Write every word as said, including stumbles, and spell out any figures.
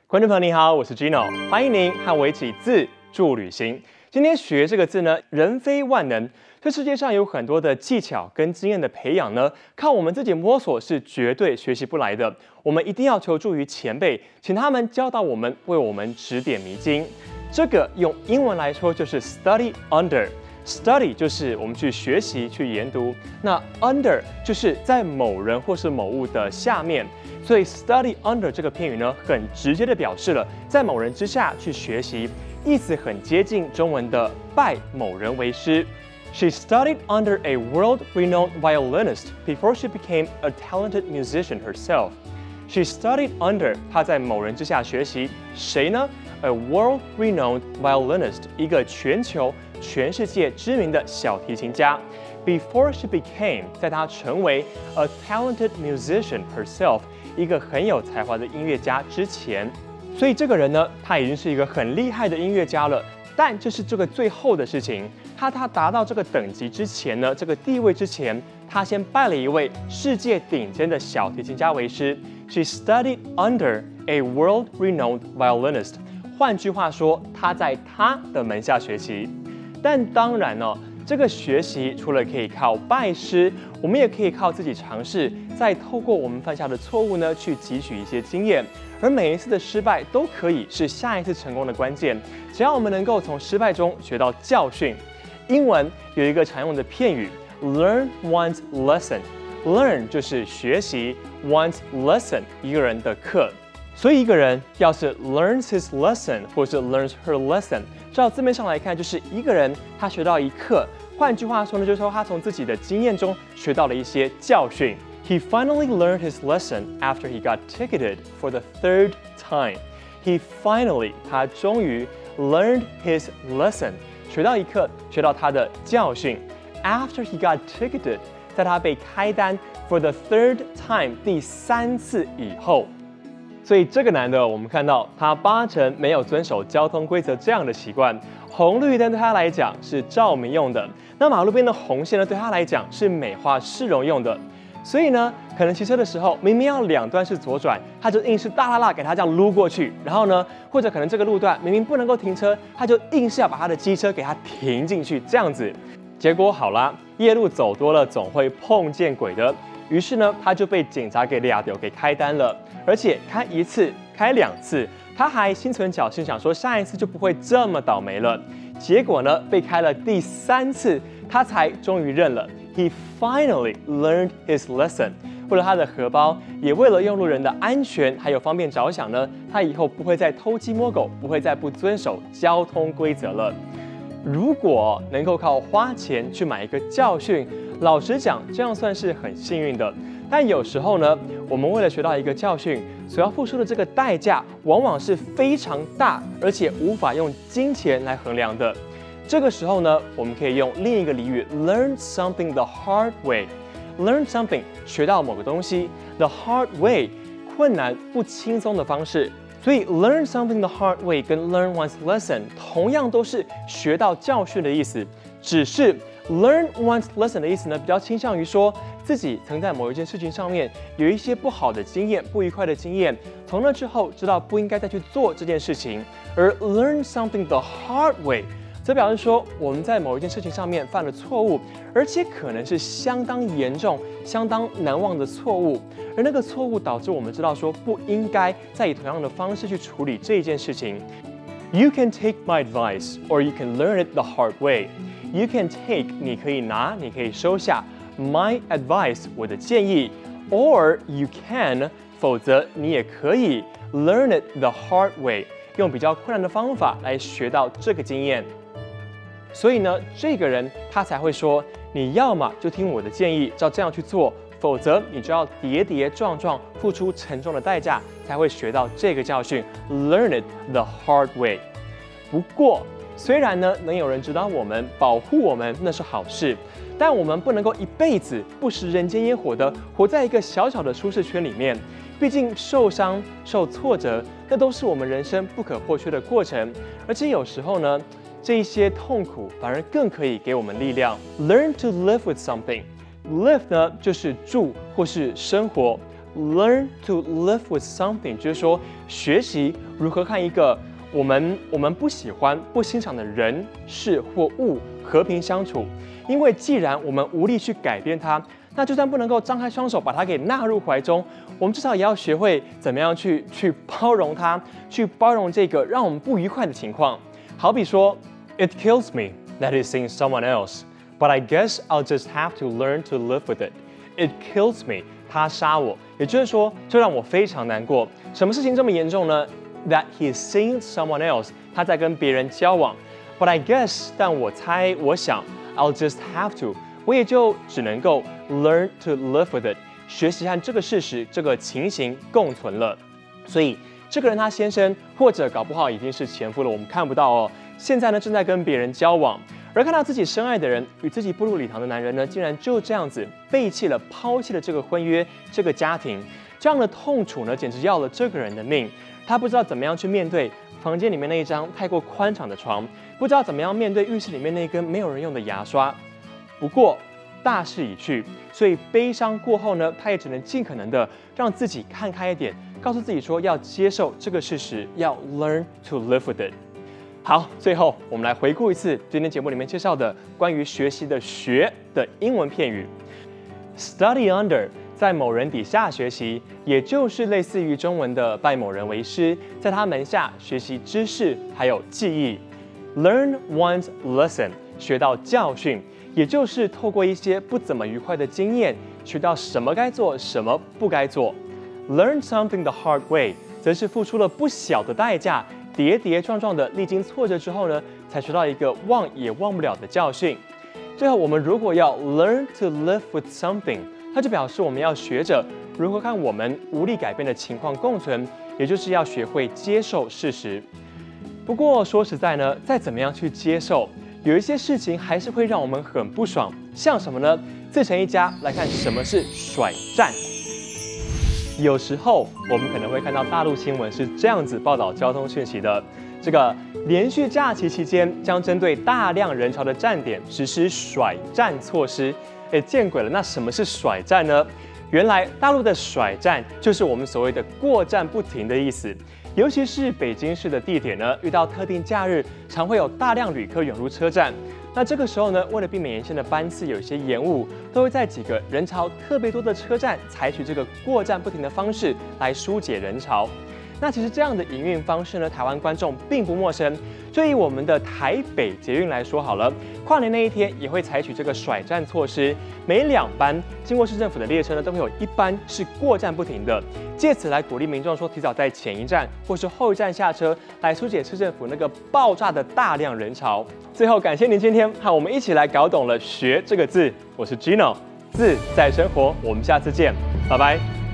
观众朋友你好，我是 Gino， 欢迎您和我一起自助旅行。今天学这个字呢，人非万能。这世界上有很多的技巧跟经验的培养呢，靠我们自己摸索是绝对学习不来的。我们一定要求助于前辈，请他们教导我们，为我们指点迷津。这个用英文来说就是 study under。Study 就是我们去学习、去研读，那 under 就是在某人或是某物的下面，所以 study under 这个片语呢，很直接的表示了在某人之下去学习，意思很接近中文的拜某人为师。She studied under a world-renowned violinist before she became a talented musician herself. She studied under 她在某人之下学习，谁呢？A world-renowned violinist， 一个全球、全世界知名的小提琴家。Before she became， 在她成为 a talented musician herself， 一个很有才华的音乐家之前，所以这个人呢，他已经是一个很厉害的音乐家了。但这是这个最后的事情，他他达到这个等级之前呢，这个地位之前，他先拜了一位世界顶尖的小提琴家为师。She studied under a world-renowned violinist。换句话说，他在他的门下学习。但当然呢、哦，这个学习除了可以靠拜师，我们也可以靠自己尝试，再透过我们犯下的错误呢，去汲取一些经验。而每一次的失败都可以是下一次成功的关键。只要我们能够从失败中学到教训。英文有一个常用的片语 ，learn one's lesson。learn 就是学习 ，one's lesson 一个人的课。所以一个人要是 learns his lesson 或是 learns her lesson， 照字面上来看，就是一个人他学到一课。换句话说呢，就是说他从自己的经验中学到了一些教训。He finally learned his lesson after he got ticketed for the third time. He finally， 他终于 learned his lesson， 学到一课，学到他的教训。After he got ticketed， 在他被开单 for the third time， 第三次以后。所以这个男的，我们看到他八成没有遵守交通规则这样的习惯。红绿灯对他来讲是照明用的，那马路边的红线呢，对他来讲是美化市容用的。所以呢，可能骑车的时候，明明要两段式左转，他就硬是大啦啦给他这样撸过去。然后呢，或者可能这个路段明明不能够停车，他就硬是要把他的机车给他停进去，这样子。结果好啦，夜路走多了总会碰见鬼的。于是呢，他就被警察给俩丢给开单了，而且开一次、开两次，他还心存侥幸，想说下一次就不会这么倒霉了。结果呢，被开了第三次，他才终于认了。He finally learned his lesson。为了他的荷包，也为了用路人的安全还有方便着想呢，他以后不会再偷鸡摸狗，不会再不遵守交通规则了。如果能够靠花钱去买一个教训，老实讲，这样算是很幸运的。但有时候呢，我们为了学到一个教训，所要付出的这个代价，往往是非常大，而且无法用金钱来衡量的。这个时候呢，我们可以用另一个俚语 ，learn something the hard way。learn something 学到某个东西 ，the hard way 困难不轻松的方式。所以 learn something the hard way 跟 learn one's lesson 同样都是学到教训的意思，只是 learn one's lesson 的意思呢，比较倾向于说自己曾在某一件事情上面有一些不好的经验、不愉快的经验，从那之后知道不应该再去做这件事情。而 learn something the hard way 则表示说我们在某一件事情上面犯了错误，而且可能是相当严重、相当难忘的错误。而那个错误导致我们知道说不应该再以同样的方式去处理这一件事情。You can take my advice, or you can learn it the hard way. You can take 你可以拿，你可以收下 my advice 我的建议 ，or you can 否则你也可以 learn it the hard way 用比较困难的方法来学到这个经验。所以呢，这个人他才会说，你要么就听我的建议，照这样去做。否则，你就要跌跌撞撞，付出沉重的代价，才会学到这个教训。Learn it the hard way。不过，虽然呢能有人指导我们、保护我们，那是好事，但我们不能够一辈子不食人间烟火的活在一个小小的舒适圈里面。毕竟受伤、受挫折，那都是我们人生不可或缺的过程。而且有时候呢，这一些痛苦反而更可以给我们力量。Learn to live with something。Live 呢就是住或是生活 learn to live with something， 就是说学习如何看一个我们我们不喜欢、不欣赏的人、事或物和平相处。因为既然我们无力去改变它，那就算不能够张开双手把它给纳入怀中，我们至少也要学会怎么样去去包容它，去包容这个让我们不愉快的情况。好比说 ，It kills me that he's seeing someone else, but I guess I'll just have to learn to live with it. It kills me， 他杀我，也就是说，这让我非常难过。什么事情这么严重呢 ？That he's seeing someone else， 他在跟别人交往。But I guess， 但我猜，我想 ，I'll just have to， 我也就只能够 learn to live with it， 学习和这个事实、这个情形共存了。所以，这个人他先生，或者搞不好已经是前夫了，我们看不到哦。现在呢，正在跟别人交往。而看到自己深爱的人与自己步入礼堂的男人呢，竟然就这样子背弃了、抛弃了这个婚约、这个家庭，这样的痛楚呢，简直要了这个人的命。他不知道怎么样去面对房间里面那一张太过宽敞的床，不知道怎么样面对浴室里面那根没有人用的牙刷。不过大势已去，所以悲伤过后呢，他也只能尽可能的让自己看开一点，告诉自己说要接受这个事实，要 learn to live with it。好，最后我们来回顾一次今天节目里面介绍的关于学习的“学”的英文片语。Study under， 在某人底下学习，也就是类似于中文的拜某人为师，在他门下学习知识还有技艺。Learn one's lesson， 学到教训，也就是透过一些不怎么愉快的经验，学到什么该做，什么不该做。Learn something the hard way， 则是付出了不小的代价。跌跌撞撞的历经挫折之后呢，才学到一个忘也忘不了的教训。最后，我们如果要 learn to live with something， 它就表示我们要学着如何看我们无力改变的情况共存，也就是要学会接受事实。不过说实在呢，再怎么样去接受，有一些事情还是会让我们很不爽。像什么呢？自成一家来看什么是甩战。有时候我们可能会看到大陆新闻是这样子报道交通讯息的：这个连续假期期间将针对大量人潮的站点实施甩站措施。哎，见鬼了！那什么是甩站呢？原来大陆的甩站就是我们所谓的过站不停的意思。尤其是北京市的地铁呢，遇到特定假日，常会有大量旅客涌入车站。那这个时候呢，为了避免沿线的班次有一些延误，都会在几个人潮特别多的车站，采取这个过站不停的方式来疏解人潮。那其实这样的营运方式呢，台湾观众并不陌生。就以我们的台北捷运来说好了，跨年那一天也会采取这个甩站措施，每两班经过市政府的列车呢，都会有一班是过站不停的，借此来鼓励民众说提早在前一站或是后一站下车，来疏解市政府那个爆炸的大量人潮。最后，感谢您今天和我们一起来搞懂了“学”这个字，我是 Gino， 字在生活，我们下次见，拜拜。